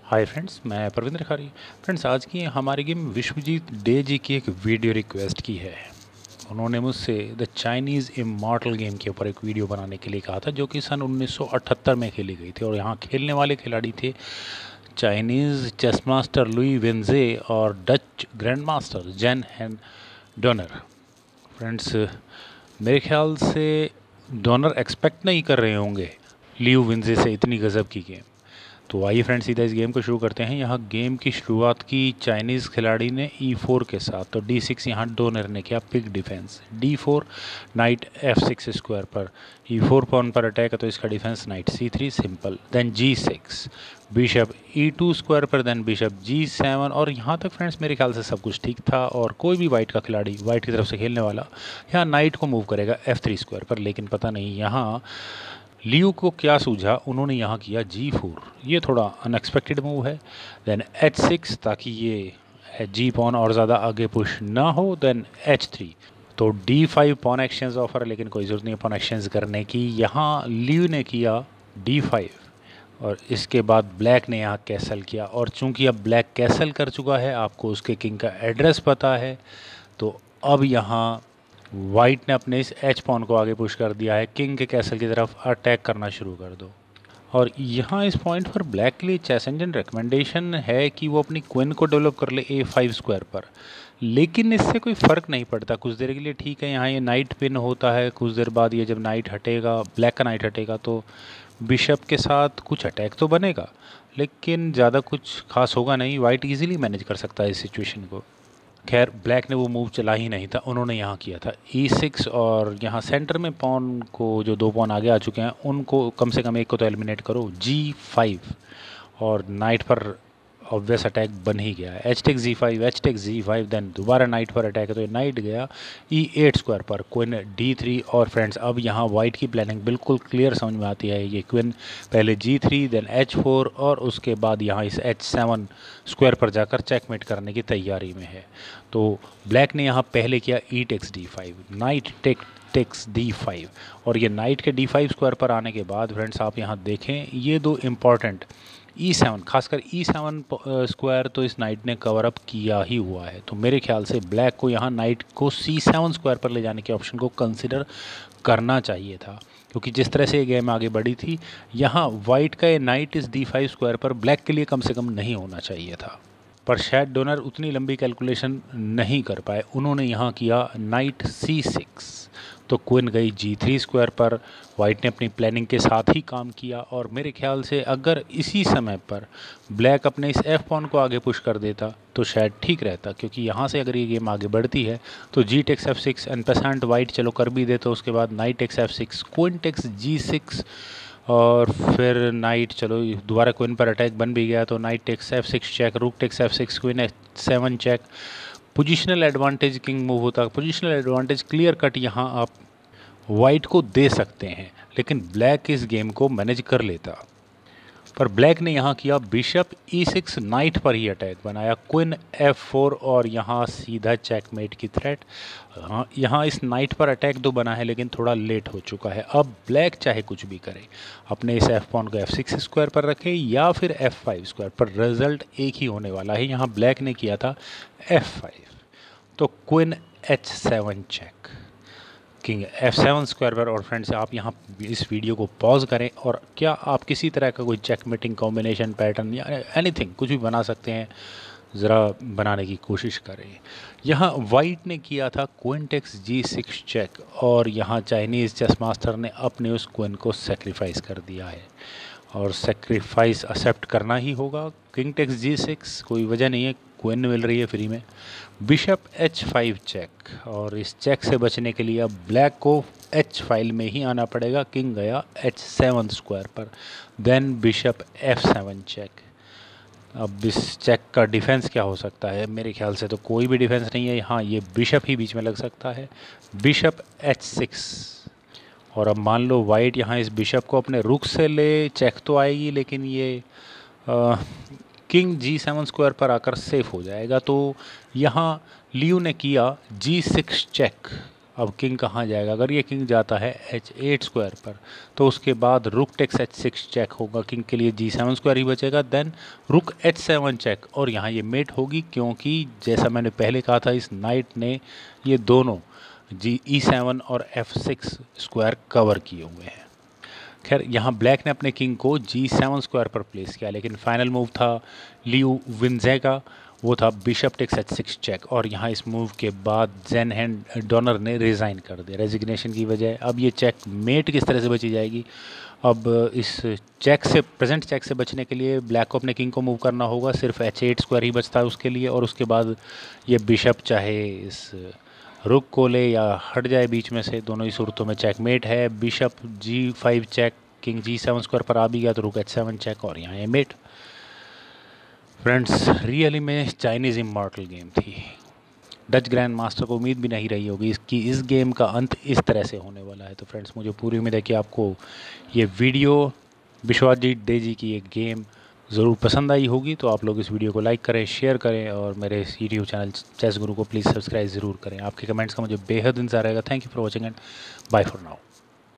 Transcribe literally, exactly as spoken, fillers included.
Hi friends, मैं परविंद्र खारी। Friends, आज की हमारी गेम विश्वजीत डे जी की एक वीडियो रिक्वेस्ट की है। उन्होंने मुझसे द चाइनीज़ इमॉर्टल गेम के ऊपर एक वीडियो बनाने के लिए कहा था, जो कि सन उन्नीस सौ अठहत्तर में खेली गई थी। और यहाँ खेलने वाले खिलाड़ी थे Chinese chess master Liu Wenjie और डच ग्रैंड मास्टर जेन हेन डोनर। फ्रेंड्स, मेरे ख्याल से डोनर एक्सपेक्ट नहीं कर रहे होंगे लियू वेंजे से इतनी गज़ब की गेम। तो आइए फ्रेंड्स, सीधा इस गेम को शुरू करते हैं। यहाँ गेम की शुरुआत की चाइनीज़ खिलाड़ी ने ई फोर के साथ। तो डी सिक्स यहाँ डोनर ने किया Pirc defence. D four knight f six square पर। ई फोर पॉन पर अटैक है तो इसका defence knight c three simple. Then g six bishop e two square पर। Then bishop g seven. और यहाँ तक फ्रेंड्स मेरे ख्याल से सब कुछ ठीक था। और कोई भी वाइट का खिलाड़ी वाइट की तरफ से खेलने वाला यहाँ नाइट को मूव करेगा एफ थ्री स्क्वायर पर। लेकिन पता नहीं यहाँ लियू को क्या सूझा, उन्होंने यहाँ किया जी फोर। ये थोड़ा अनएक्सपेक्टेड मूव है। देन एच सिक्स, ताकि ये जी पॉन और ज़्यादा आगे पुश ना हो। Then h three. तो d five pawn exchange offer है, लेकिन कोई ज़रूरत नहीं है पॉन एक्सचेंज करने की। यहाँ लियू ने किया डी फाइव और इसके बाद ब्लैक ने यहाँ कैसल किया। और चूंकि अब ब्लैक कैसल कर चुका है, आपको उसके किंग का एड्रेस पता है, तो अब यहाँ वाइट ने अपने इस एच पॉन को आगे पुश कर दिया है। किंग के कैसल की तरफ अटैक करना शुरू कर दो। और यहाँ इस पॉइंट पर ब्लैक के लिए चेस इंजन रिकमेंडेशन है कि वो अपनी क्वीन को डेवलप कर ले ए फाइव स्क्वायर पर। लेकिन इससे कोई फ़र्क नहीं पड़ता कुछ देर के लिए। ठीक है, यहाँ ये नाइट पिन होता है, कुछ देर बाद ये जब नाइट हटेगा, ब्लैक का नाइट हटेगा, तो बिशप के साथ कुछ अटैक तो बनेगा, लेकिन ज़्यादा कुछ खास होगा नहीं। वाइट ईजिली मैनेज कर सकता है इस सिचुएशन को। खैर, ब्लैक ने वो मूव चला ही नहीं था, उन्होंने यहाँ किया था ई सिक्स। और यहाँ सेंटर में पॉन को, जो दो पॉन आगे आ चुके हैं, उनको कम से कम एक को तो एलिमिनेट करो। जी फाइव और नाइट पर ऑब्वियस अटैक बन ही गया है। H take g five, h take g five. Then दोबारा नाइट पर अटैक है तो ये नाइट गया ई एट स्क्वायर पर। Queen d three. और फ्रेंड्स, अब यहाँ वाइट की प्लानिंग बिल्कुल क्लियर समझ में आती है। ये क्वीन पहले g three, then h four और उसके बाद यहाँ इस एच सेवन स्क्वायर पर जाकर चेकमेट करने की तैयारी में है। तो ब्लैक ने यहाँ पहले किया e takes d five, knight take takes d five. और ये नाइट के डी फाइव स्क्वायर पर आने के बाद फ्रेंड्स, आप यहाँ देखें ये दो इम्पॉर्टेंट ई सेवन, खासकर ई सेवन स्क्वायर तो इस नाइट ने कवर अप किया ही हुआ है। तो मेरे ख्याल से ब्लैक को यहाँ नाइट को सी सेवन स्क्वायर पर ले जाने के ऑप्शन को कंसिडर करना चाहिए था, क्योंकि जिस तरह से ये गेम आगे बढ़ी थी, यहाँ वाइट का ये नाइट इस डी फाइव स्क्वायर पर ब्लैक के लिए कम से कम नहीं होना चाहिए था। पर शायद डोनर उतनी लंबी कैलकुलेशन नहीं कर पाए, उन्होंने यहाँ किया नाइट सी सिक्स। तो क्वीन गई जी थ्री स्क्वायर पर। वाइट ने अपनी प्लानिंग के साथ ही काम किया। और मेरे ख्याल से अगर इसी समय पर ब्लैक अपने इस एफ पॉन को आगे पुश कर देता तो शायद ठीक रहता, क्योंकि यहाँ से अगर ये गेम आगे बढ़ती है तो g takes f six en passant white चलो कर भी दे, तो उसके बाद knight takes f six, queen takes g six, और फिर नाइट, चलो दोबारा क्वीन पर अटैक बन भी गया तो knight takes f six check, rook takes f six, queen h seven check. Positional advantage king move होता। पोजिशनल एडवांटेज क्लियर कट यहाँ आप वाइट को दे सकते हैं, लेकिन ब्लैक इस गेम को मैनेज कर लेता। पर ब्लैक ने यहाँ किया बिशप ई सिक्स, नाइट पर ही अटैक बनाया, क्वीन एफ फोर और यहाँ सीधा चेकमेट की थ्रेट। हाँ, यहाँ इस नाइट पर अटैक तो बना है, लेकिन थोड़ा लेट हो चुका है। अब ब्लैक चाहे कुछ भी करे, अपने इस एफ पॉन को एफ सिक्स स्क्वायर पर रखे या फिर एफ फाइव स्क्वायर पर, रिजल्ट एक ही होने वाला है। यहाँ ब्लैक ने किया था एफ फाइव, तो queen h seven check, king f seven square पर। और फ्रेंड्स, आप यहाँ इस वीडियो को पॉज करें और क्या आप किसी तरह का कोई चेकमेटिंग कॉम्बिनेशन पैटर्न या एनीथिंग कुछ भी बना सकते हैं, ज़रा बनाने की कोशिश करें। यहाँ वाइट ने किया था queen takes g six check. और यहाँ चाइनीज़ चेस मास्टर ने अपने उस क्वीन को सेक्रीफाइस कर दिया है, और सेक्रीफाइस एक्सेप्ट करना ही होगा। किंग टेक्स जी सिक्स, कोई वजह नहीं है, क्वीन मिल रही है फ्री में। Bishop h five check. और इस चेक से बचने के लिए अब ब्लैक को एच फाइल में ही आना पड़ेगा। किंग गया एच सेवन स्क्वायर पर। Then bishop f seven check. अब इस चेक का डिफेंस क्या हो सकता है? मेरे ख्याल से तो कोई भी डिफेंस नहीं है। यहाँ ये बिशप ही बीच में लग सकता है। Bishop h six. और अब मान लो वाइट यहाँ इस बिशप को अपने रुख से ले, चेक तो आएगी, लेकिन ये आ, किंग जी सेवन स्क्वायर पर आकर सेफ हो जाएगा। तो यहाँ लियू ने किया जी सिक्स चेक। अब किंग कहाँ जाएगा? अगर ये किंग जाता है एच एट स्क्वायर पर तो उसके बाद rook takes h six check होगा, किंग के लिए जी सेवन स्क्वायर ही बचेगा, देन रुक एच सेवन चेक, और यहाँ ये मेट होगी क्योंकि जैसा मैंने पहले कहा था इस नाइट ने ये दोनों जी ई सेवन और एफ सिक्स स्क्वायर कवर किए हुए हैं। खैर यहाँ ब्लैक ने अपने किंग को जी सेवन स्क्वायर पर प्लेस किया, लेकिन फाइनल मूव था लियू विंजे का, वो था bishop takes h six check, और यहाँ इस मूव के बाद जेन हैंड डोनर ने रिज़ाइन कर दिया रेजिग्नेशन की वजह। अब ये चेक मेट किस तरह से बची जाएगी? अब इस चेक से, प्रेजेंट चेक से बचने के लिए ब्लैक को अपने किंग को मूव करना होगा, सिर्फ एच एट स्क्वायर ही बचता है उसके लिए, और उसके बाद ये बिशप चाहे इस रुक को ले या हट जाए बीच में से, दोनों ही सूरतों में चेकमेट है। Bishop g five check, king g seven square पर आ भी गया तो रुक एच सेवन चेक, और यहाँ ये मेट। फ्रेंड्स रियली में चाइनीज़ इमॉर्टल गेम थी। डच ग्रैंड मास्टर को उम्मीद भी नहीं रही होगी इसकी इस गेम का अंत इस तरह से होने वाला है। तो फ्रेंड्स मुझे पूरी उम्मीद है कि आपको ये वीडियो विश्वजीत डे जी की एक गेम ज़रूर पसंद आई होगी। तो आप लोग इस वीडियो को लाइक करें, शेयर करें, और मेरे इस यूट्यूब चैनल चेस गुरु को प्लीज़ सब्सक्राइब ज़रूर करें। आपके कमेंट्स का मुझे बेहद इंतज़ार रहेगा। Thank you for watching and bye for now.